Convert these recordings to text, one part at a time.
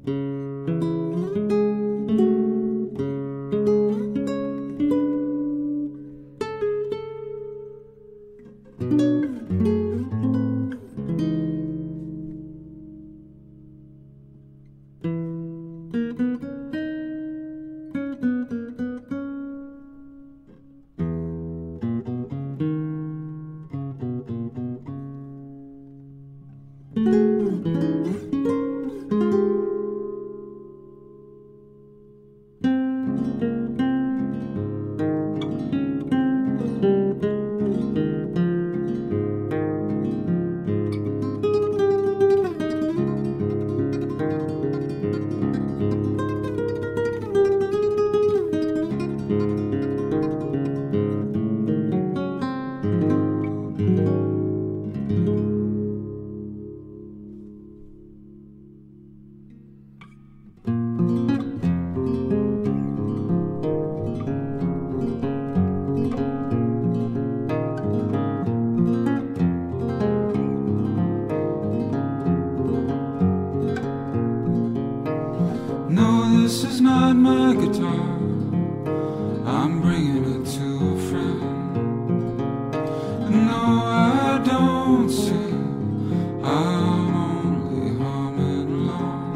This is not my guitar, I'm bringing it to a friend. No, I don't sing, I'm only humming along.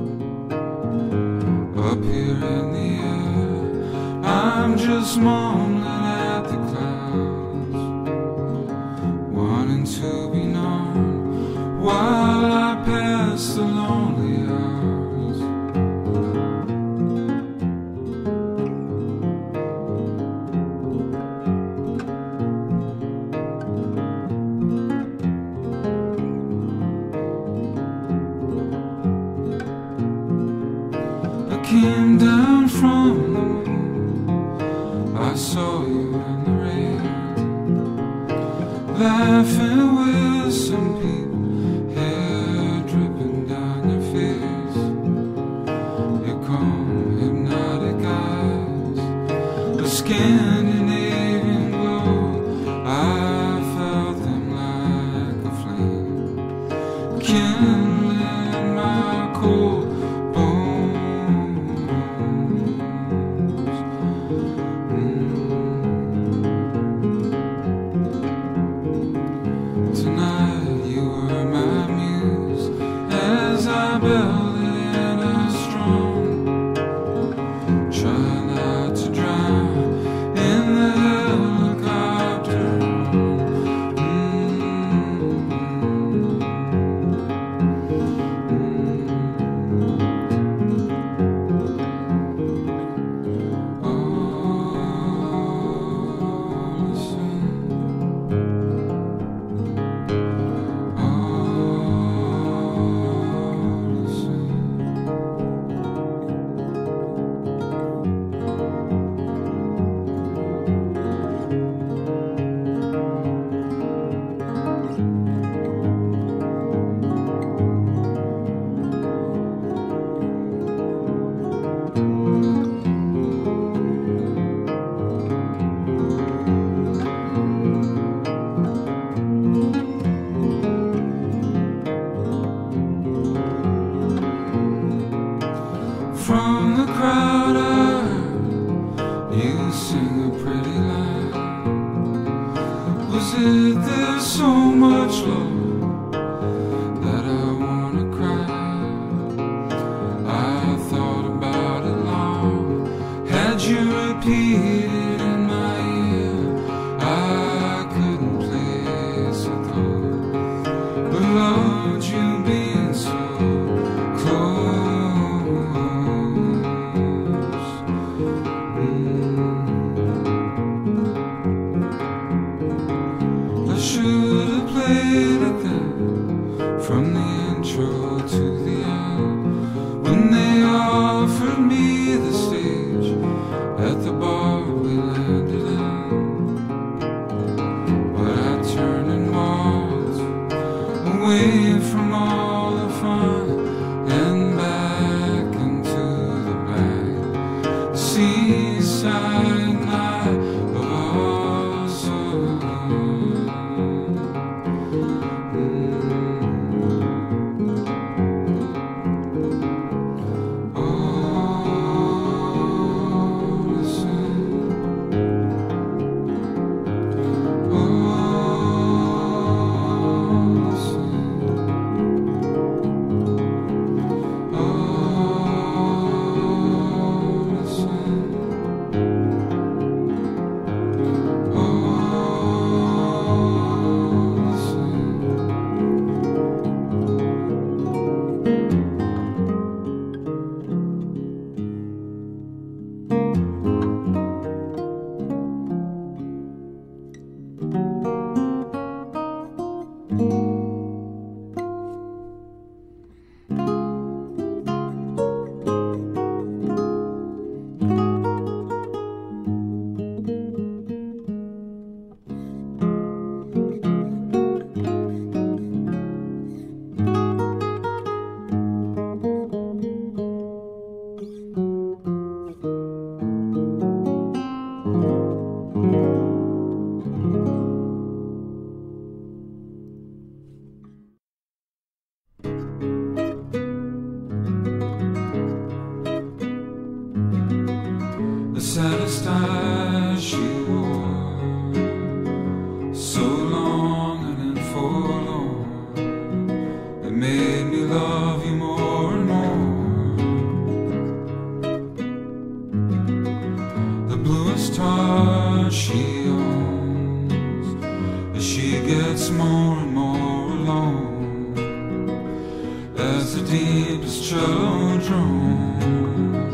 Up here in the air, I'm just mumbling at the clouds, wanting to be known while I pass the lonely hours. Came down from the moon, I saw you in the rain, laughing with some people, hair dripping down your face. Your calm, hypnotic eyes, a Scandinavian glow, I felt them like a flame, kindling my cold belly and strong. Try not to drown in the helicopter. From the crowd I heard you sing a pretty line. Was it there's so much love that I wanna cry? I thought about it long, had you repeated in my ear, I couldn't place a thought, but loved you being so close. Should have played it then, from the intro to the end, when they offered me the stage at the bar we landed in. But I turned and walked away from all the fun and back into the back seaside night of our song. saddest eyes she wore, so long and forlorn, it made me love you more and more. The bluest heart she owns, as she gets more and more alone, as the deepest cello drones.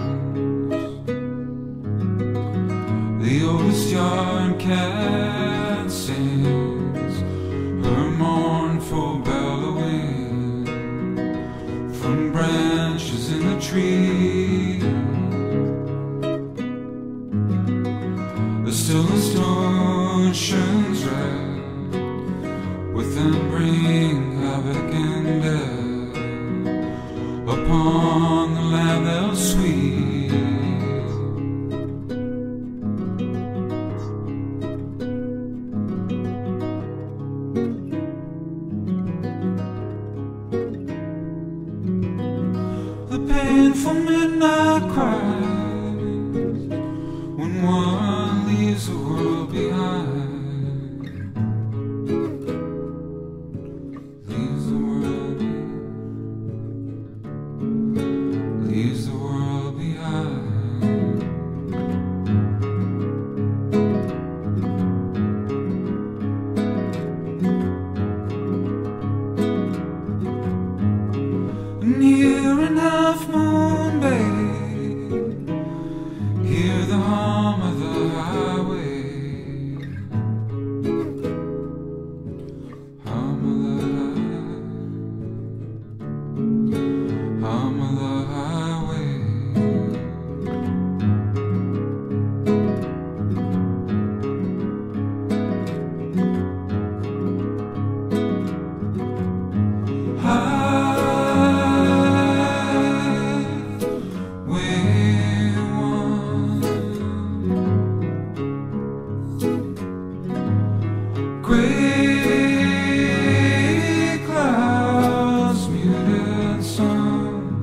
The oldest yard cat sings her mournful bellowing from branches in the tree. The stillest ocean's red with them bring havoc and death upon the land they'll sweep. The painful midnight cries when one leaves the world behind, leaves the world behind. Near and half moon babe, hear the hum of the highway, hum of the highway. Gray clouds, muted suns,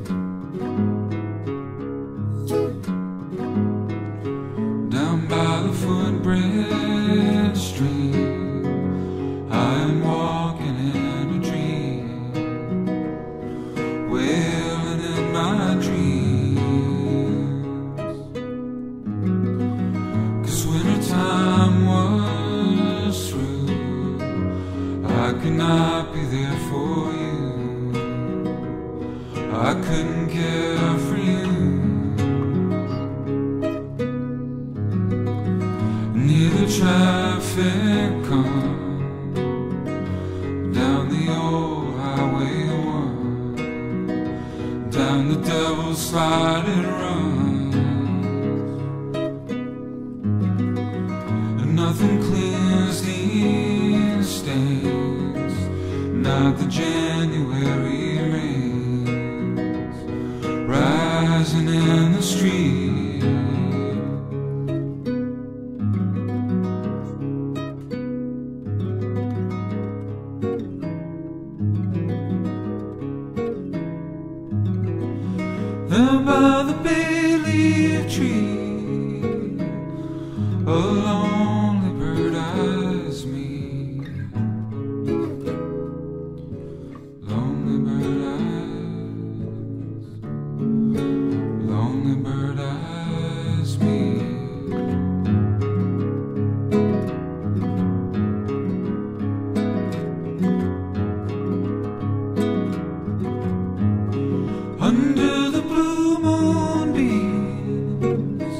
down by the footbridge stream, I am walking in a dream, wailing in my dreams. 'Cause wintertime was through, I could not be there for you, I couldn't care for you. Near the traffic come down the old highway one, down the devil's sliding run, and nothing cleans these stains, not the January rains rising in the street. There by the bay leaf tree, a lonely bird eyes me, lonely bird eyes me. Under the blue moonbeams,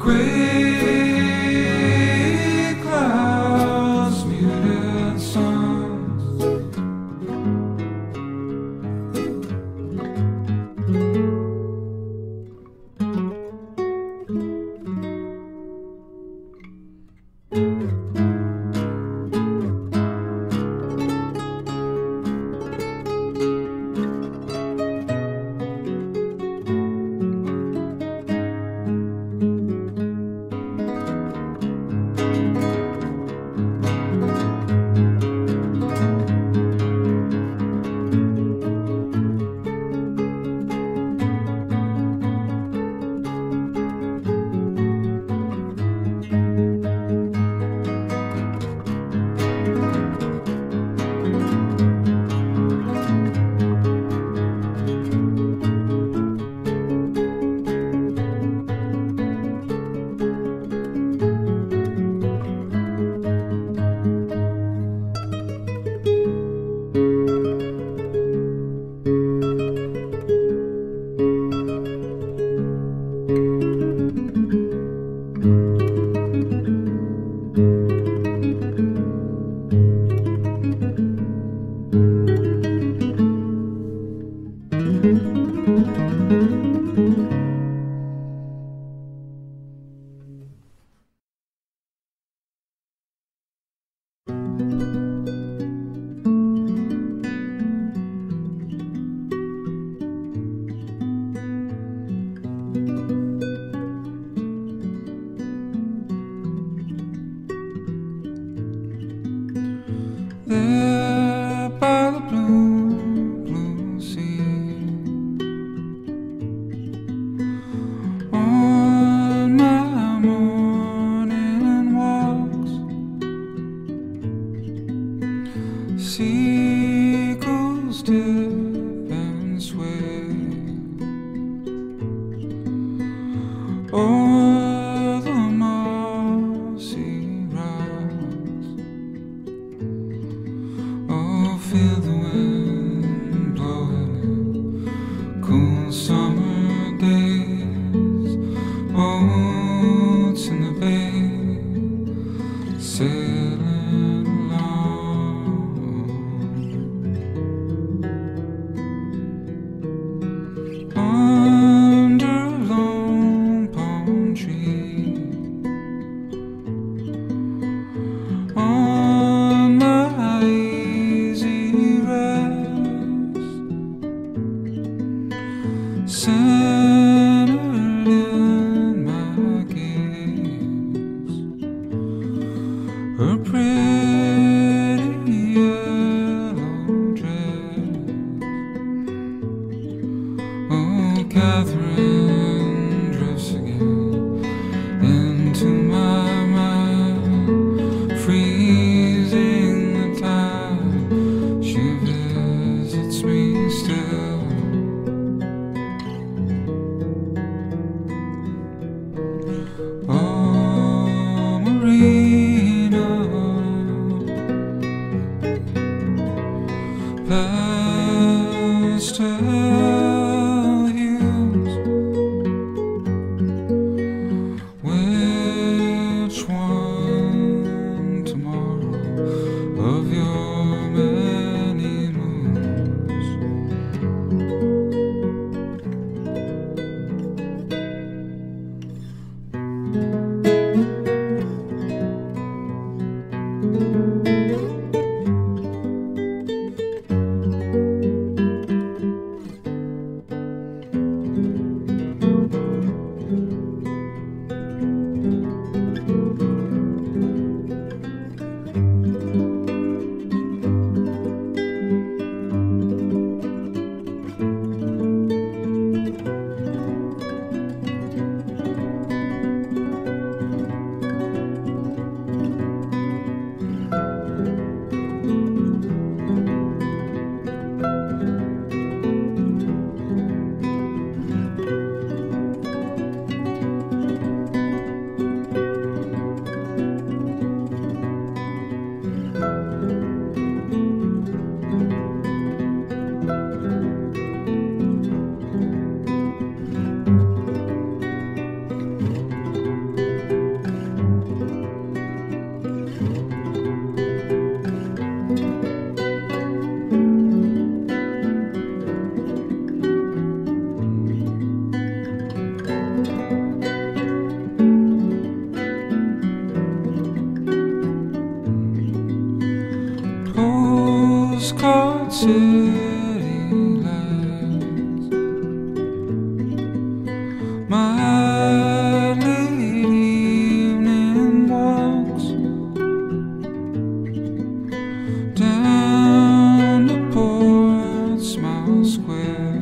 Gray clouds, muted suns. There by the blue, blue sea, on my morning walks, seagulls dip and sway o'er the mossy rocks. Oh, feel the wind blowing, cool summer days, boats in the bay, sailing along under a lone palm tree. On my easy rest, centered in my gaze, her pretty yellow dress. Oh, Catherine drifts again into my mind, freezing the time she visits me still. Oh, Marina, pastel hues, which one tomorrow of your many moons? city lights. My late evening walks down to Portsmouth Square,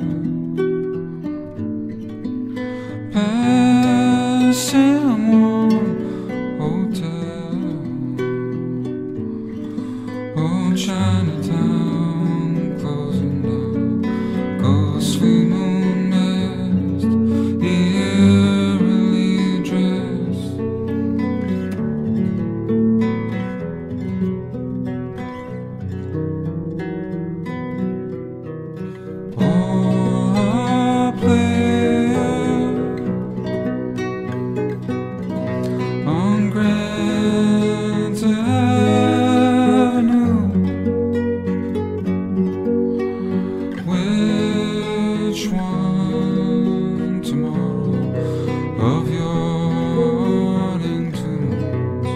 passing one hotel. Oh, Chinatown closing down, ghostly moon mist, eerily dressed. Oh, a player on Grant Avenue. Which one tomorrow of your tunes?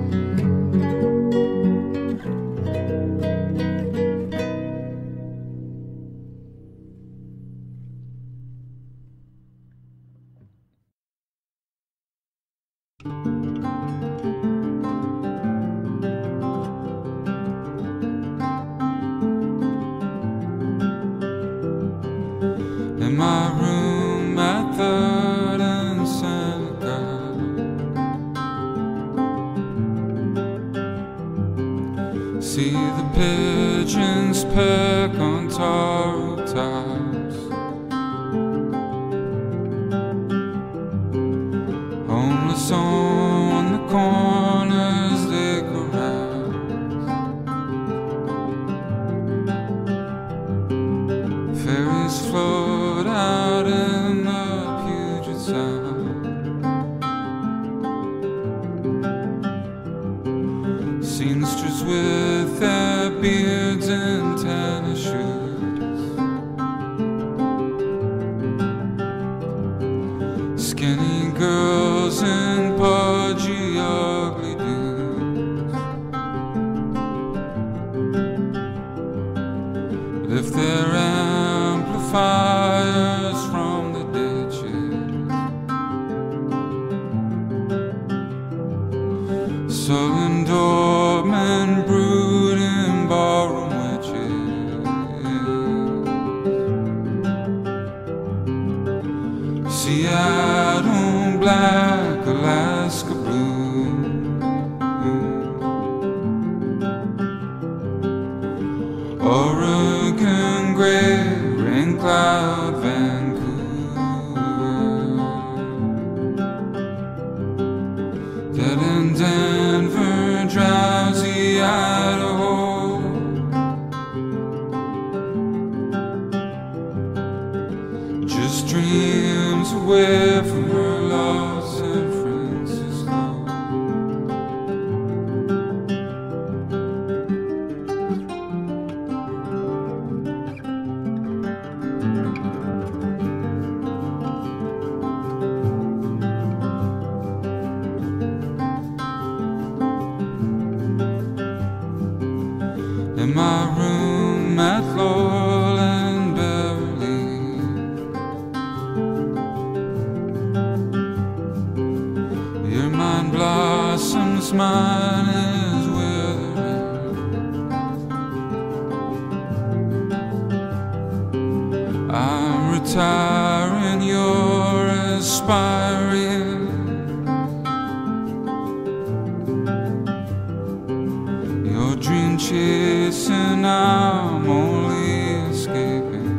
In my room at 3rd and Seneca, see the pigeons peck on tar rooftops. Homeless on the corners they carouse. Ferries float out in the Puget Sound. Seamsters with their beards and tennis shoes, skinny girls and pudgy ugly dudes lift their amplifiers from the ditches. Sullen doormen brood in ballroom witches. Seattle black, Alaska blue, Oregon gray, rain cloud, Vancouver, dead in Denver, drowsy Idaho. Just dreams away from her love, San Francisco. In my room at Lowell and Beverly, your mind blossoms, mine is withering. I'm retiring, you're aspiring. Your dream chasing, I'm only escaping.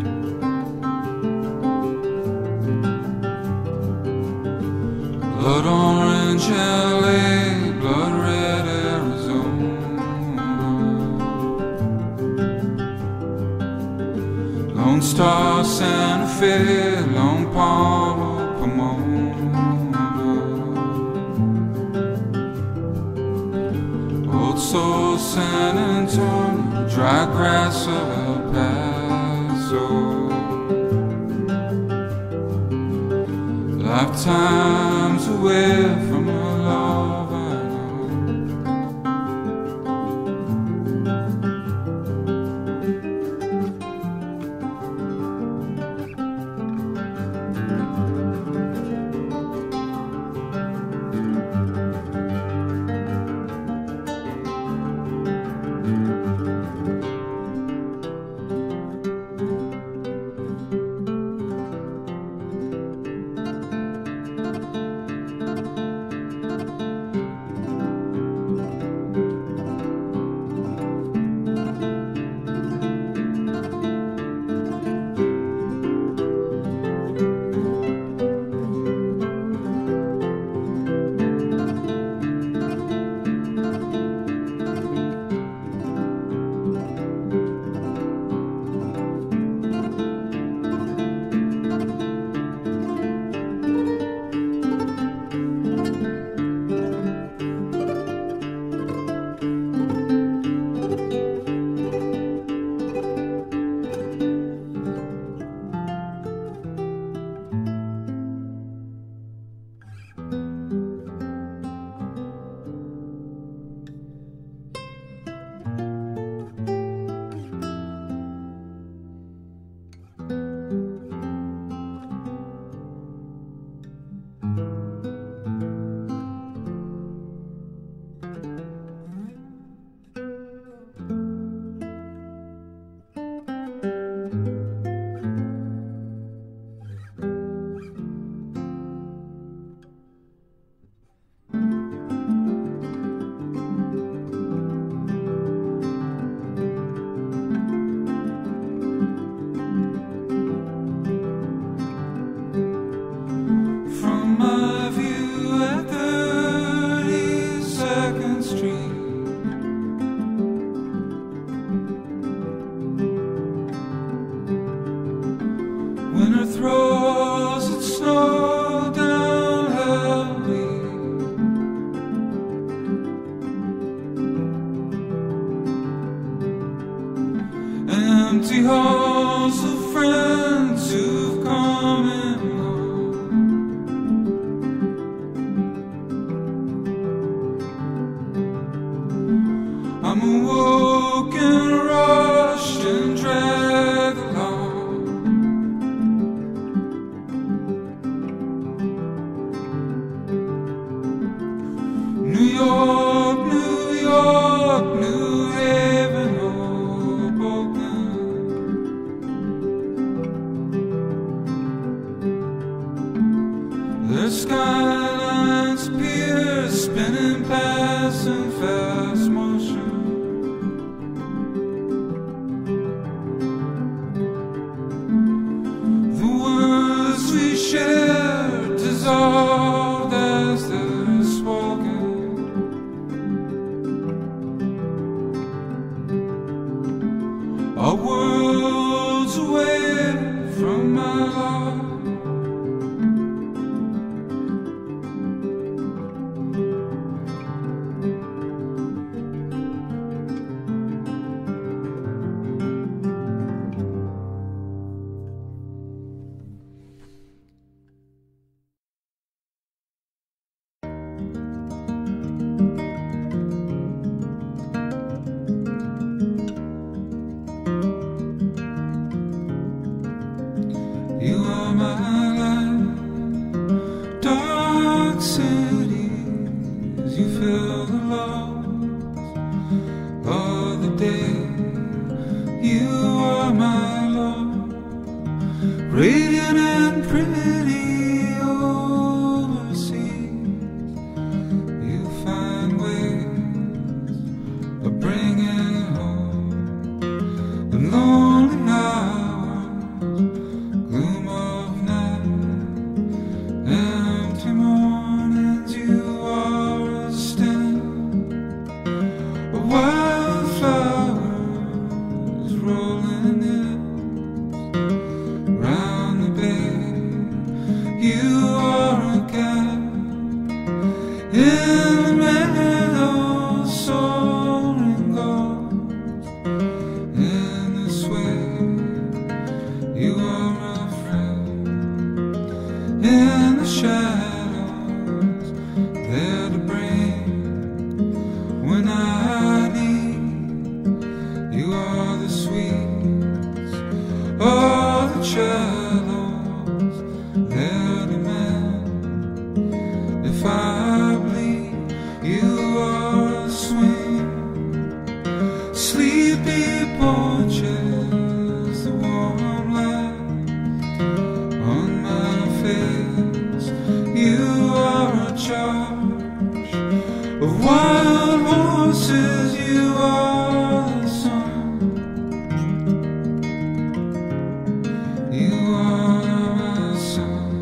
Blood orange LA, blood red Arizona, Lone Star Santa Fe, Lone Palm Pomona, Old Soul San Antonio, dry grass of El Paso. Lifetimes away from a love I know. I'm awoke and rushed and dragged along. New York, New York, New Haven, Hoboken. The skylines appear spinning past in fast motion. The words we share dissolved as they're spoken. Our worlds away from my life. You are my light, dark cities, you fill the lost of the day. You are my love, radiant and pretty overseas. You find ways of bringing home the lonely hours, gloom of night, empty mornings. You are a stem of wildflowers rolling in round the bay. You are a cat in the meadow, soaring ghost in the sway. You are a friend in the shadows, there to bring when I need. You are the sweets of the cellos, there to mend if I bleed. You are a swing, sleepy porches, the warm light on my face. You are a charge of wild horses. You are the sun. You are my sun,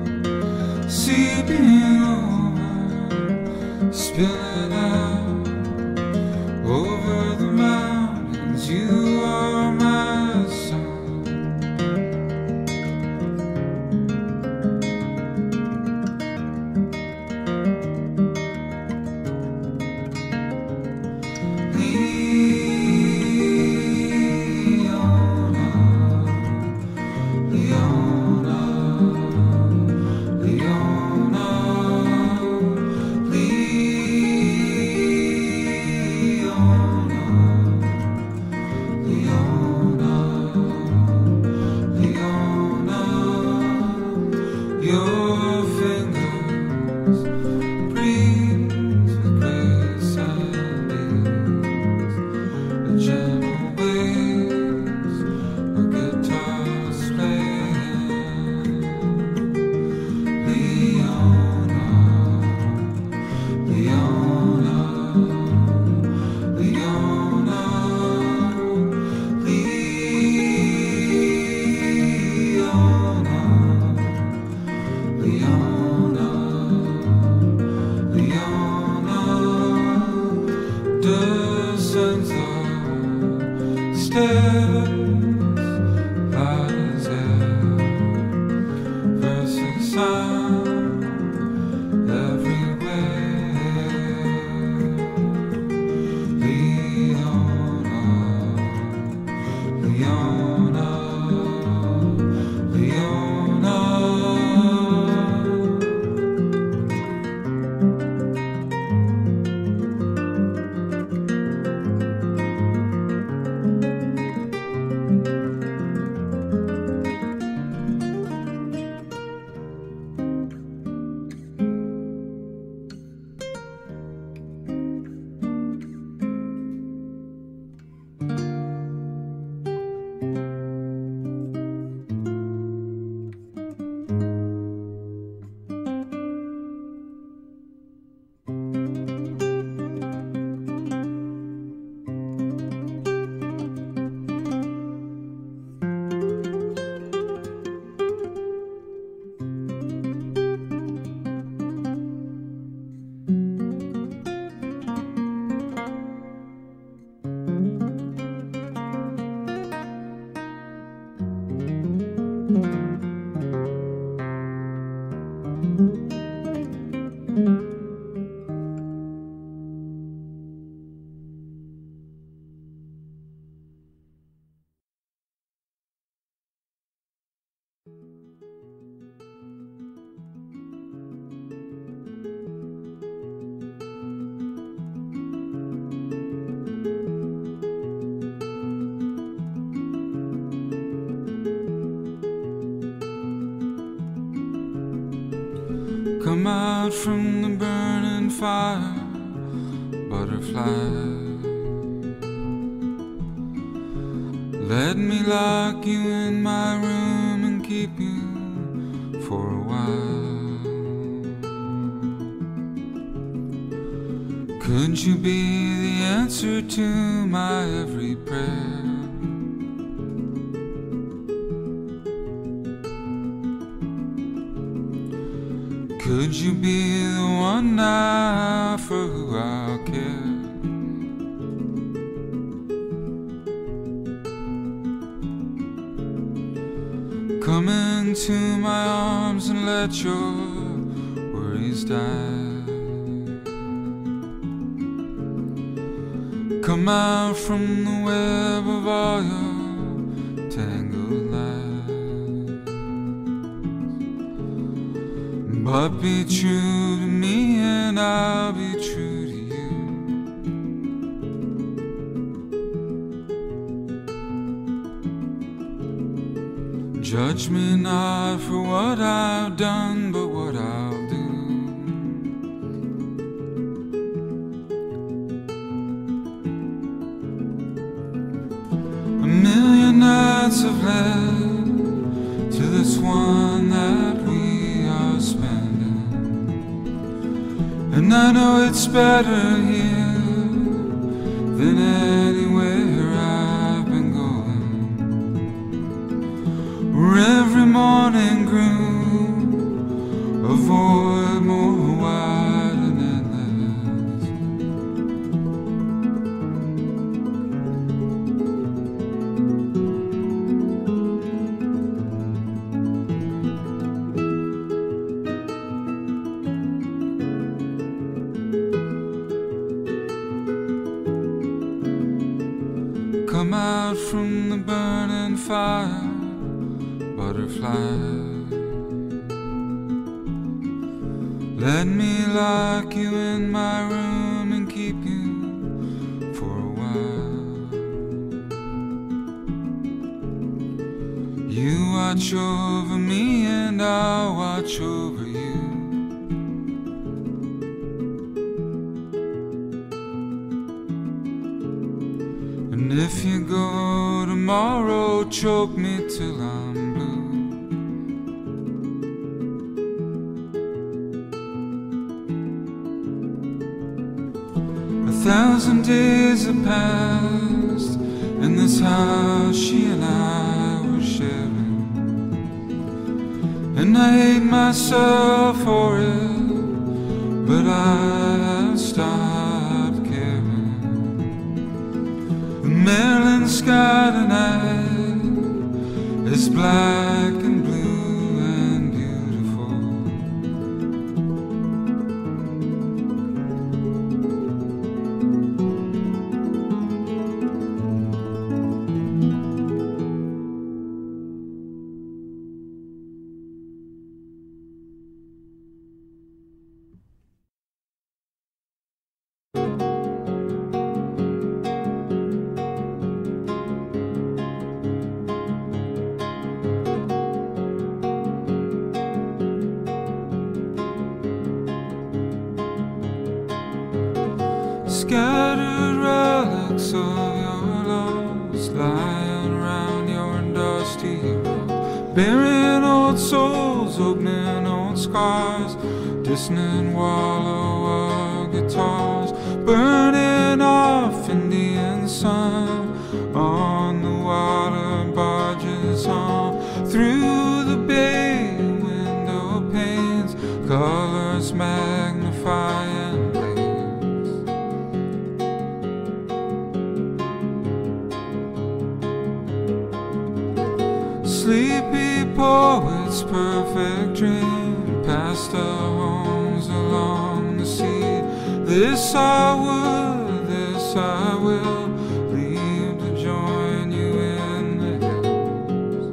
seeping over, spilling out over the mountains. You are my sun. Leona, Leona, Leona, Leona, Leona, Leona. Your fingers breathe with grace and ease, the gentle waves a guitar's playing. Leona, Leona, Leona, Leona, Leona. Come out from the burning fire, butterfly. Let me lock you in my room and keep you for a while. Could you be the answer to my every prayer? Could you be the one now for who I'll care? Come into my arms and let your worries die. Come out from the web of all your tangled lies. But be true to me and I'll be true to you. Judge me not for what I've done, but what I'll do. A million nights have led to this one that we are spending, and I know it's better here than anywhere I've been going. Where every morning grew a void more wide and endless. Come out from the burning fire, butterfly. Let me lock you in my room and keep you for a while. You watch over me and I'll watch over you. And if you go tomorrow, choke me till I'm blue. A thousand days have passed in this house she and I were sharing, and I hate myself for it, but I have stopped caring. The Maryland sky tonight is black and blue and beautiful. Scattered relics of your loves lying around your dusty road, burying old souls, opening old scars, dissonant wallow of guitars, burning off Indian sun on the water barges home through the bay window panes, colors magnifying. Sleepy poets, perfect dream past our homes along This I would, this I will, leave to join you in the hills.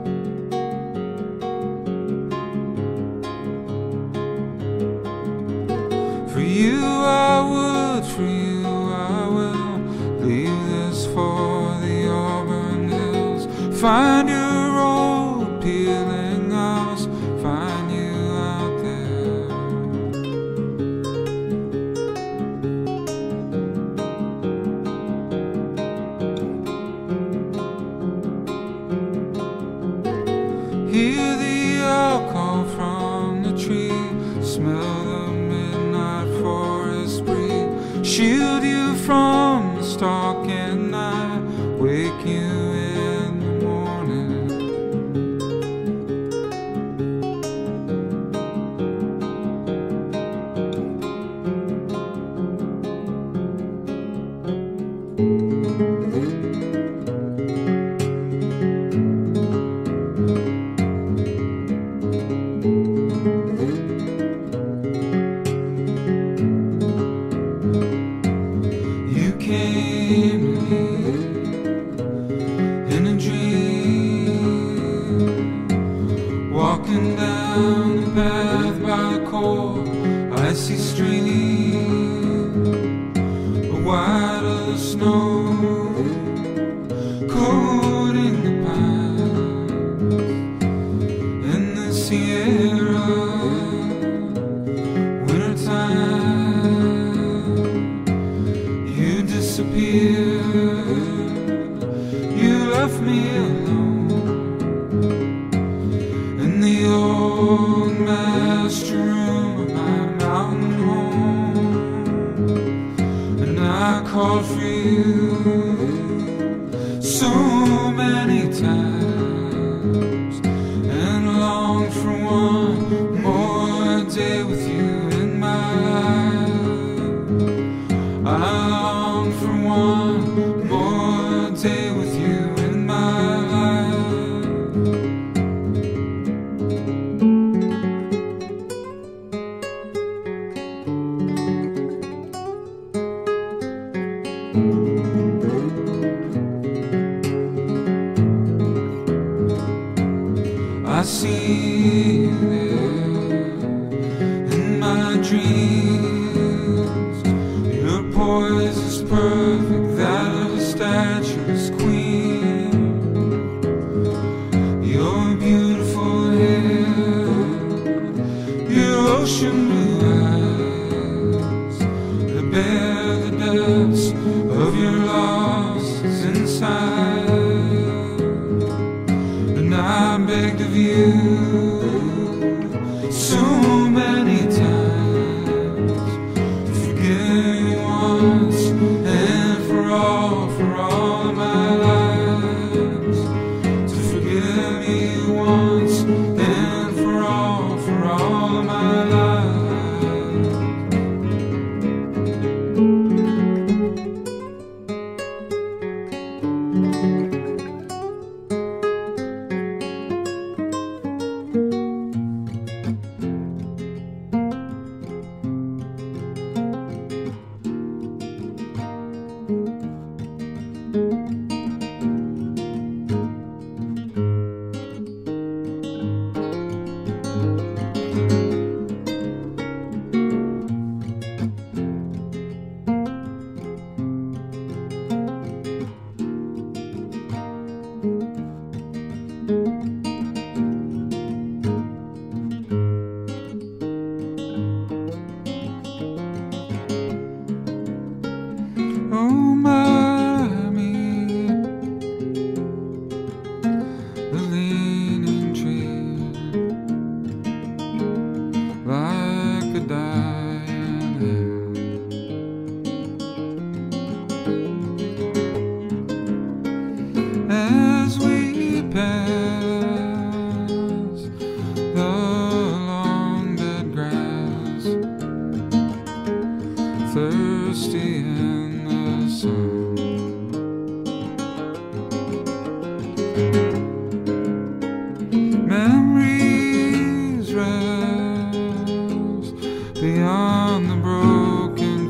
For you I would, for you I will, leave this for the Auburn Hills. Find your old peeling house, find you out there. Hear the owl call from the tree, smell the midnight forest breeze. Shield you from the stalking night, wake you in the morning. You came to me in a dream, walking down the path by the cold icy stream, white of the snow coating the pines in the Sierra wintertime. You disappeared, you left me alone in the old master room of my mountain home. And I called for you so many times, and longed for one more day with you in my life. I long for one more day with you in my life. I see you there in my dreams. Your poise is perfect, that of a statue's queen. Your beautiful hair, your ocean blue eyes, that bear the depths of your loss inside. And I begged of you so many times to forgive me once and for all of my lives. To forgive me once and for all of my lives. Oh, Miami, the leaning tree, like a dying hand. As we pass the long dead grass, thirsty in the sun. Memories rest beyond the broken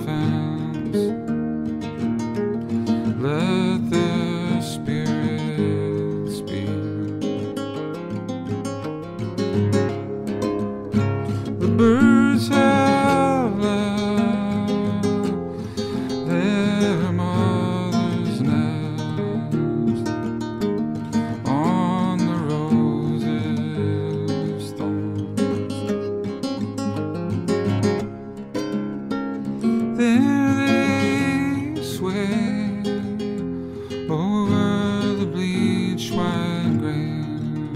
There they sway over the bleached white grave,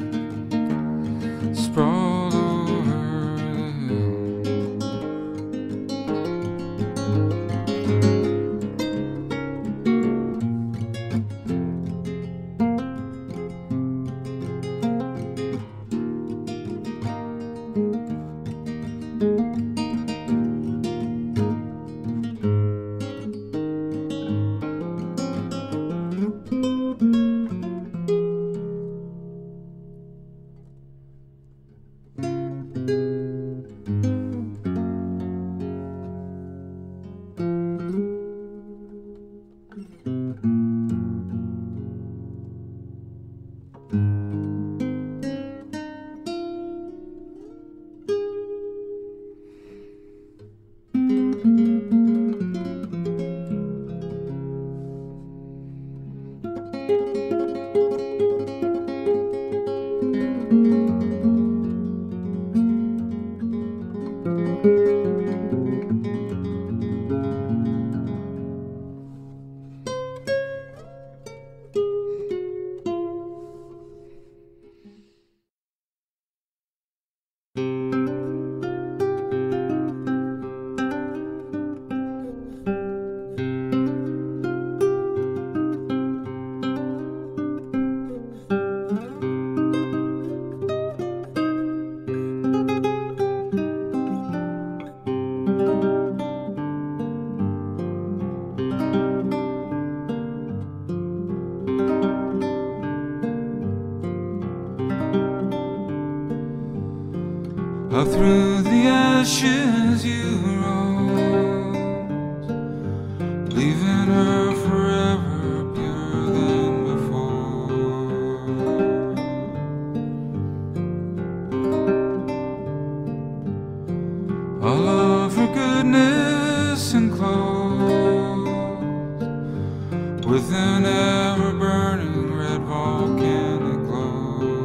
sprawled over the hill. Up through the ashes you rose, leaving her forever purer than before. All of her goodness enclosed within ever burning red volcanic glow.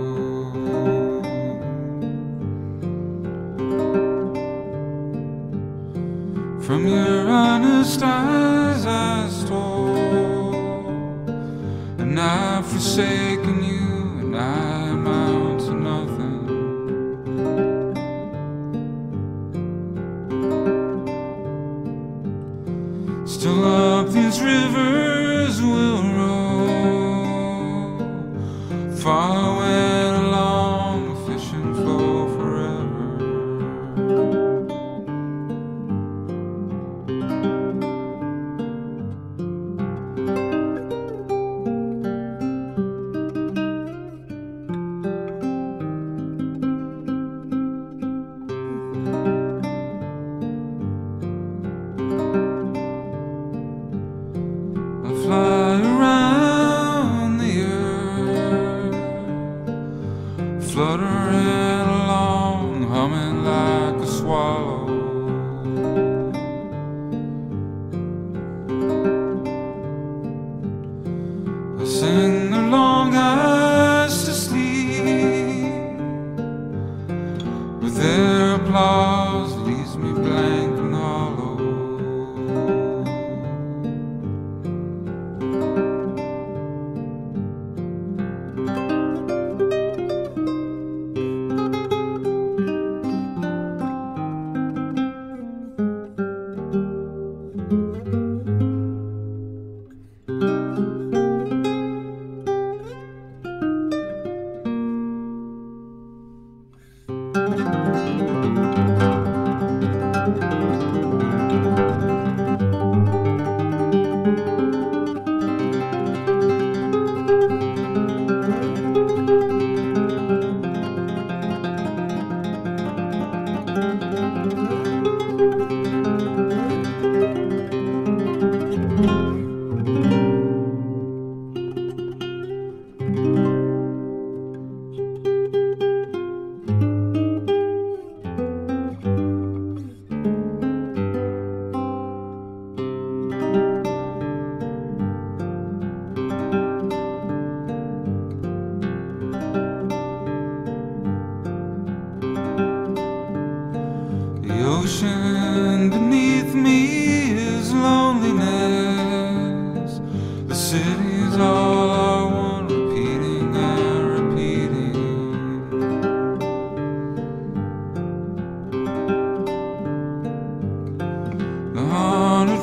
From your honest eyes I stole, and I've forsaken you, and I amount to nothing. Still up these rivers will roll, following along the fishing flow forever.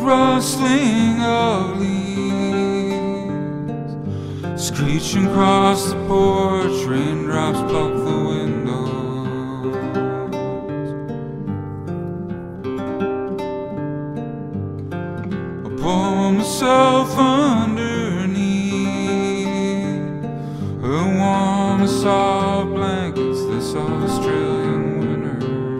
rustling of leaves, screeching across the porch, raindrops block the windows. I pull myself underneath the warm soft blankets this Australian winter.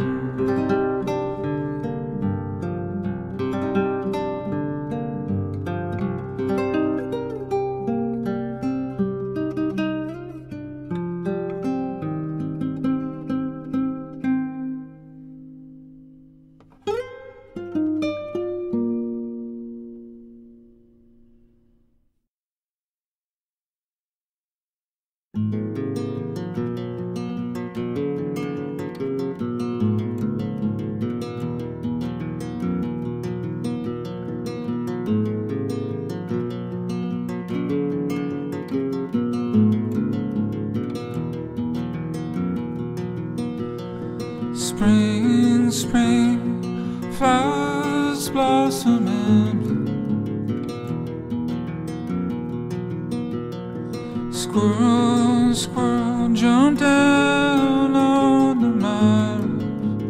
Spring, spring, flowers blossom and bloom. Squirrel, squirrel, jump down on the mountain.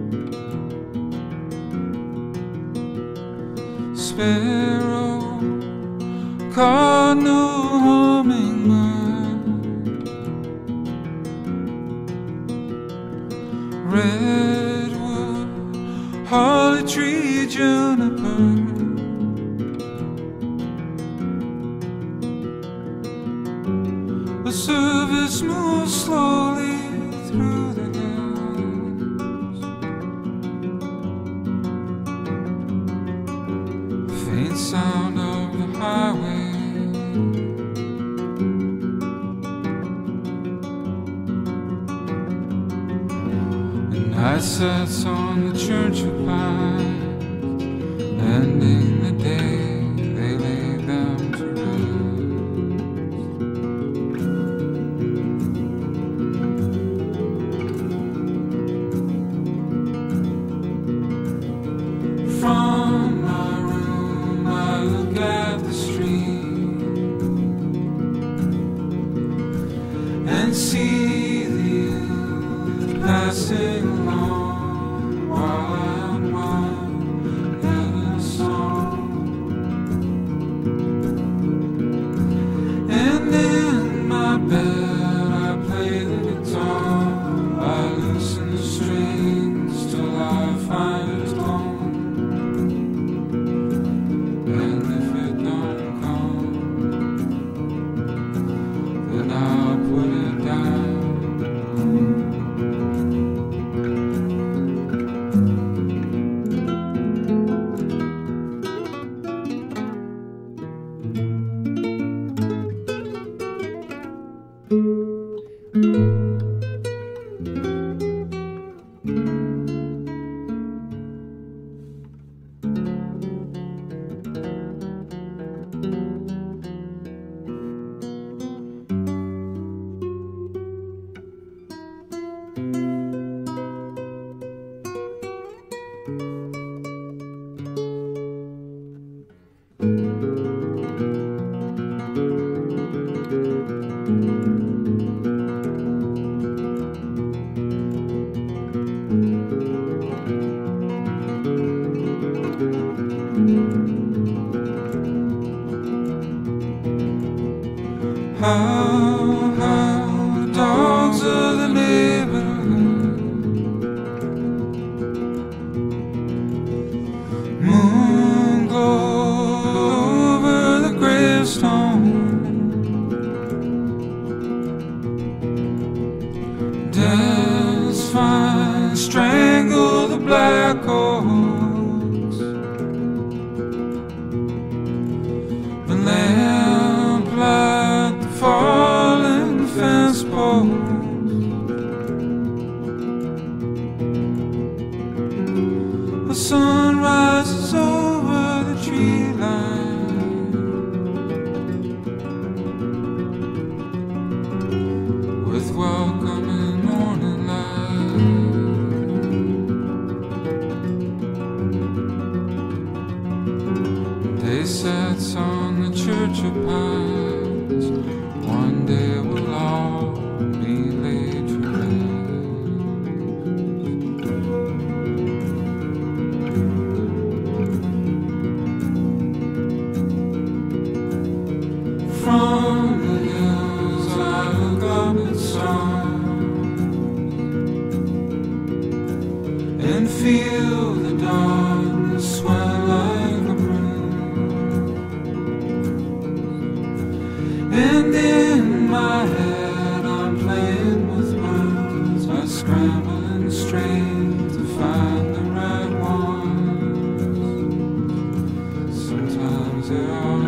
Sparrow, cardinal, hummingbird, redwood, holly tree, juniper. The service moves slowly through the hills. Faint sound of the highway. The night sets on the church of pines, ending the day they lay them to rest. From my room I look at the street and see the youth passing along, while and wild, having a song. And in my bed I play the guitar, I loosen the strings till I find a tone. And if it don't come, then I'll put it down. How the dogs of the neighborhood moon glow over the gravestone. Death's fine strangle the black oaks. The lamplight, the fallen fence posts. The sun rises over sets on the Church of Pines. One day we'll all be laid to rest. From the hills I look up at stars and feel the darkness swell like a broom. And in my head I'm playing with words. I scramble and strain to find the right ones. Sometimes they are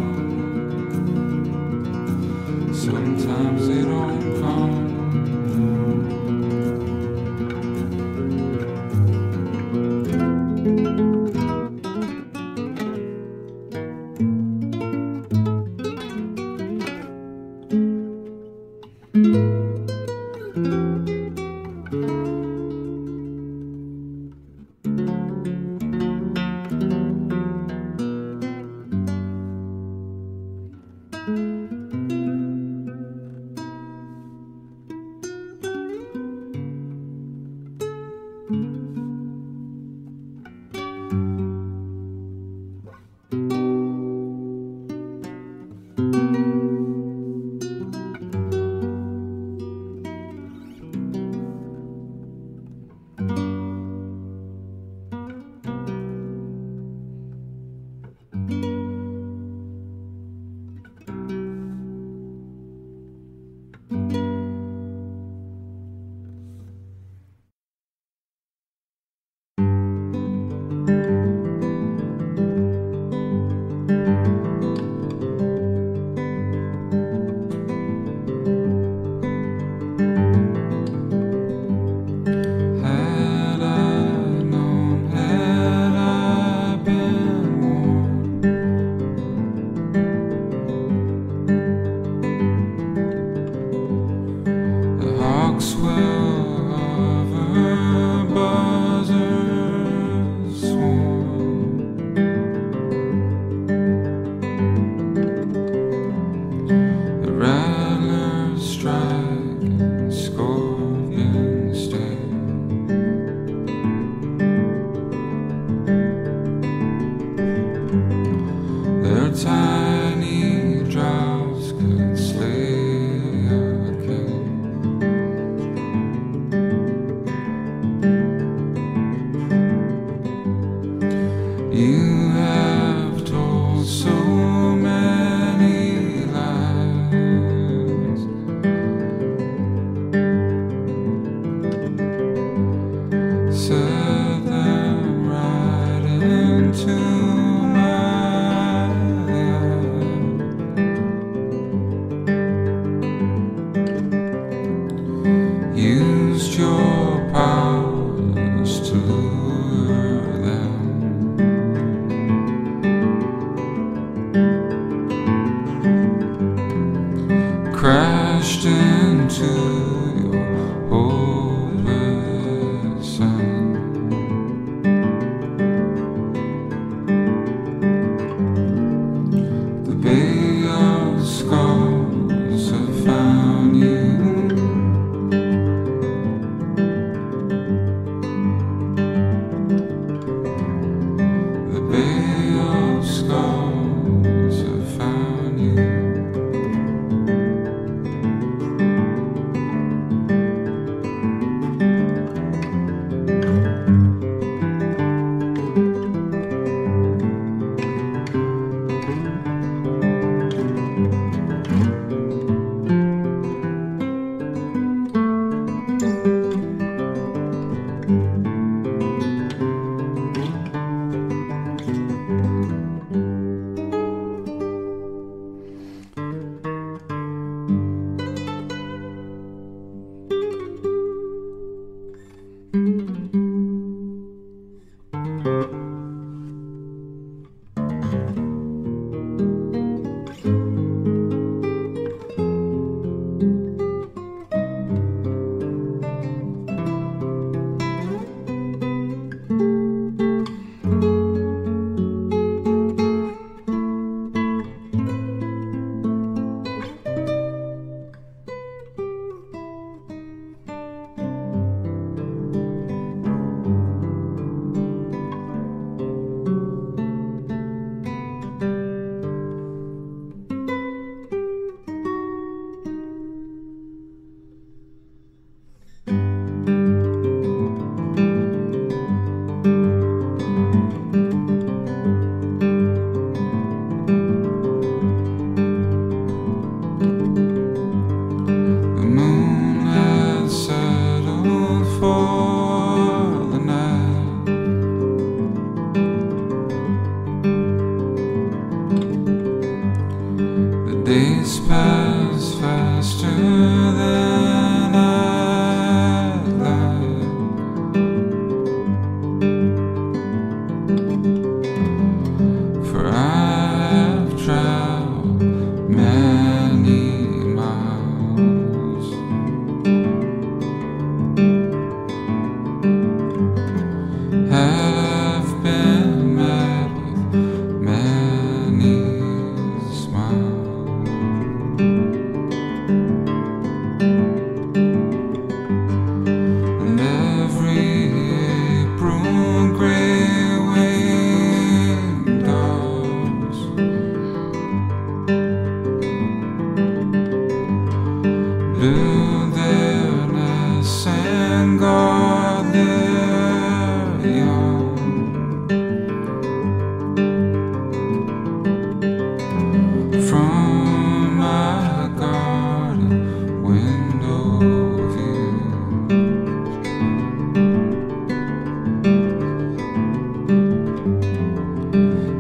love, sometimes they don't come. Tiny drops could slay a king. You have told so many lies, said them right into used your powers to lure them. Crashed into your hopeless sun. The Bay of Skulls have found you. Skulls have found you.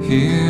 Here